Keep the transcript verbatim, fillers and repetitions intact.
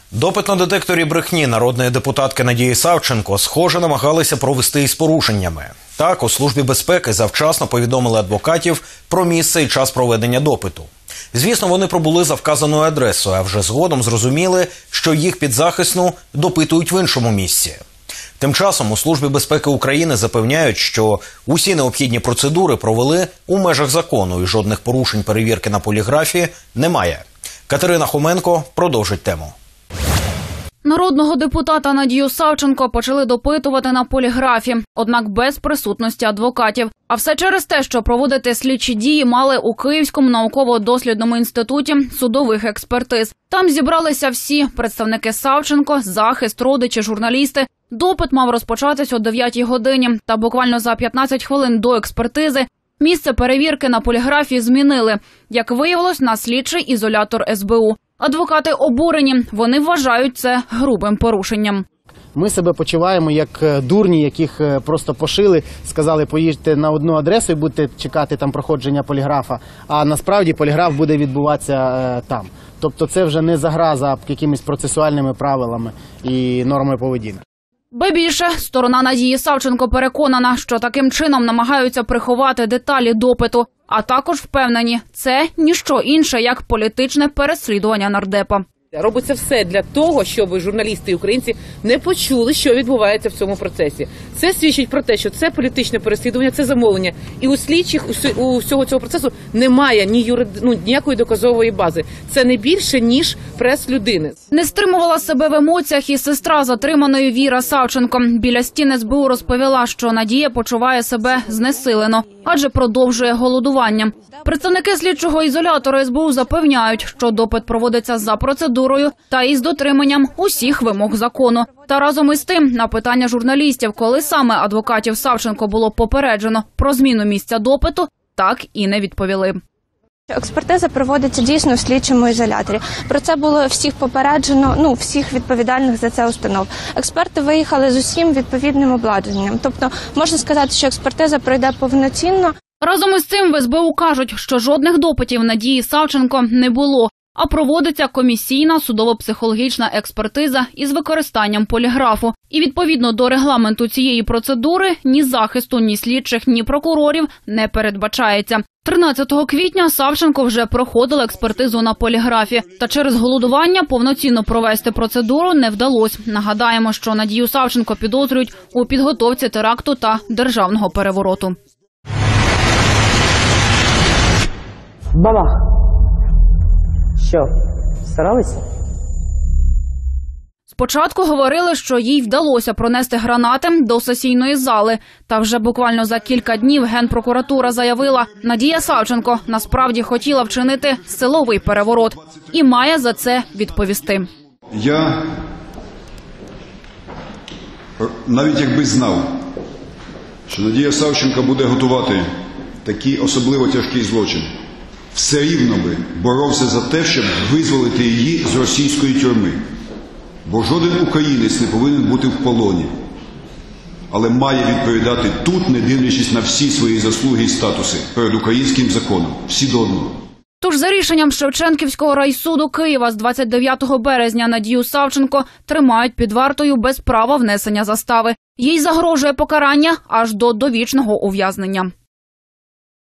Допит на детекторі брехні народної депутатки Надії Савченко, схоже, намагалися провести із порушеннями. Так, у Службі безпеки завчасно повідомили адвокатів про місце і час проведення допиту. Звісно, вони пробули за вказаною адресою, а вже згодом зрозуміли, що їх підзахисну допитують в іншому місці. Тим часом у Службі безпеки України запевняють, що усі необхідні процедури провели у межах закону і жодних порушень перевірки на поліграфі немає. Катерина Хоменко продовжить тему. Народного депутата Надію Савченко почали допитувати на поліграфі, однак без присутності адвокатів. А все через те, що проводити слідчі дії мали у Київському науково-дослідному інституті судових експертиз. Там зібралися всі – представники Савченко, захист, родичі, журналісти. Допит мав розпочатись о дев'ятій годині, та буквально за п'ятнадцять хвилин до експертизи місце перевірки на поліграфі змінили. Як виявилось, на слідчий ізолятор ес бе у. Адвокати обурені. Вони вважають це грубим порушенням. Ми себе почуваємо як дурні, яких просто пошили, сказали, поїдьте на одну адресу і будете чекати там проходження поліграфа, а насправді поліграф буде відбуватися там. Тобто це вже не загроза якимись процесуальними правилами і нормами поведінки. Ба більше, сторона Надії Савченко переконана, що таким чином намагаються приховати деталі допиту, а також впевнені, це ніщо інше, як політичне переслідування нардепа. Робиться все для того, щоб журналісти і українці не почули, що відбувається в цьому процесі. Це свідчить про те, що це політичне переслідування, це замовлення. І у слідчих у всього цього процесу немає ні юрид... ну, ніякої доказової бази. Це не більше, ніж прес людини. Не стримувала себе в емоціях і сестра затриманої Віра Савченко. Біля стін ес бе у розповіла, що Надія почуває себе знесилено, адже продовжує голодування. Представники слідчого ізолятора ес бе у запевняють, що допит проводиться за процедурою та із дотриманням усіх вимог закону. Та разом із тим, на питання журналістів, коли саме адвокатів Савченко було попереджено про зміну місця допиту, так і не відповіли. Експертиза проводиться дійсно в слідчому ізоляторі. Про це було всіх попереджено, ну, всіх відповідальних за це установ. Експерти виїхали з усім відповідним обладнанням. Тобто, можна сказати, що експертиза пройде повноцінно. Разом із цим в ес бе у кажуть, що жодних допитів Надії Савченко не було, а проводиться комісійна судово-психологічна експертиза із використанням поліграфу. І відповідно до регламенту цієї процедури ні захисту, ні слідчих, ні прокурорів не передбачається. тринадцятого квітня Савченко вже проходила експертизу на поліграфі. Та через голодування повноцінно провести процедуру не вдалося. Нагадаємо, що Надію Савченко підозрюють у підготовці теракту та державного перевороту. Бабах. Що, старалися? Спочатку говорили, що їй вдалося пронести гранати до сесійної зали. Та вже буквально за кілька днів Генпрокуратура заявила, Надія Савченко насправді хотіла вчинити силовий переворот і має за це відповісти. Я навіть якби знав, що Надія Савченко буде готувати такий особливо тяжкий злочин, все рівно би боровся за те, щоб визволити її з російської тюрми. Бо жоден українець не повинен бути в полоні, але має відповідати тут, не дивлячись на всі свої заслуги і статуси перед українським законом. Всі до одного. Тож за рішенням Шевченківського райсуду Києва з двадцять дев'ятого березня Надію Савченко тримають під вартою без права внесення застави. Їй загрожує покарання аж до довічного ув'язнення.